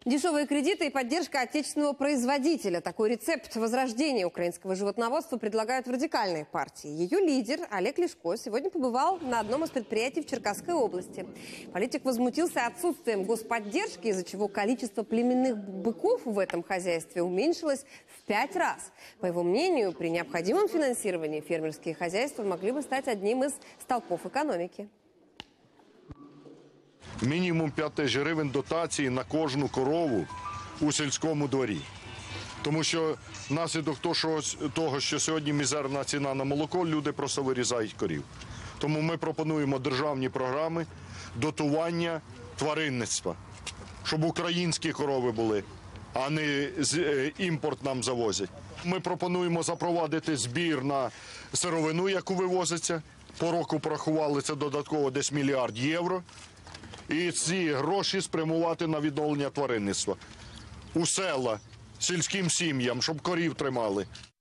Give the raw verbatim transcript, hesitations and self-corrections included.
Дешевые кредиты и поддержка отечественного производителя. Такой рецепт возрождения украинского животноводства предлагают в радикальной партии. Ее лидер Олег Ляшко сегодня побывал на одном из предприятий в Черкасской области. Политик возмутился отсутствием господдержки, из-за чего количество племенных быков в этом хозяйстве уменьшилось в пять раз. По его мнению, при необходимом финансировании фермерские хозяйства могли бы стать одним из столпов экономики. Мінімум п'ять тисяч гривень дотації на кожну корову у сільському дворі. Тому що внаслідок того, що сьогодні мізерна ціна на молоко, люди просто вирізають корів. Тому ми пропонуємо державні програми дотування тваринництва, щоб українські корови були, а не імпорт нам завозять. Ми пропонуємо запровадити збір на сировину, яку вивозиться. По року порахували це додатково десь мільярд євро. І ці гроші спрямувати на відновлення тваринництва у села, сільським сім'ям, щоб корів тримали.